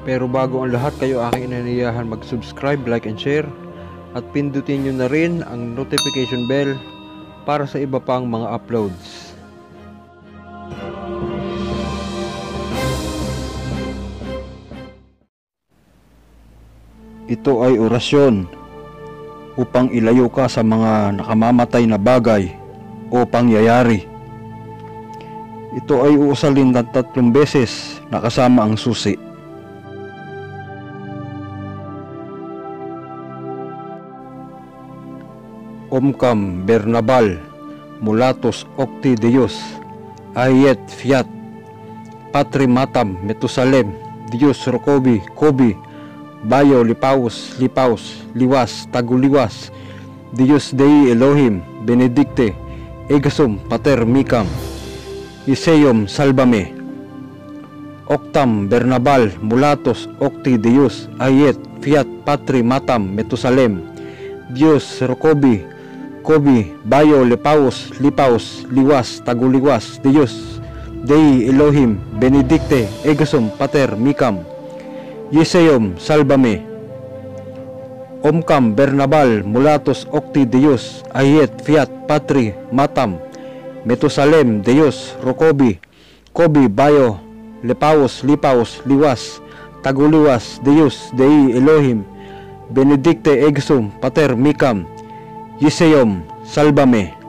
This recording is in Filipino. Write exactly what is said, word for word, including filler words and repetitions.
Pero bago ang lahat, kayo aking inaniyahan mag-subscribe, like, and share. At pindutin nyo na rin ang notification bell para sa iba pang mga uploads. Ito ay orasyon upang ilayo ka sa mga nakamamatay na bagay o pangyayari. Ito ay uusalin ng tatlong beses na kasama ang susi. Omkam Bernabal Mulatos Octi Deus Ayet Fiat Patri Matam Metusalem Dios Rokobi Kobi Bayo Lipaus Lipaus Liwas Taguliwas Dios Dei Elohim Benedicte Egasum Pater Micam Iseum Salvame. Octam Bernabal Mulatos Octi Deus Ayet Fiat Patri Matam Metusalem Dios Rokobi Kobi Bayo Lipaus Lipaus Liwas Taguliwas Dios Dei Elohim Benedicte Egasum Pater Micam Yeseum Salvame. Omkam Bernabal Mulatos Octi Deus Ayet Fiat Patri Matam Metusalem Deus Rokobi Kobi Bayo Lipaus Lipaus Liwas Taguliwas Deus Dei Elohim Benedicte Egasum Pater Micam Yeseum Salvame.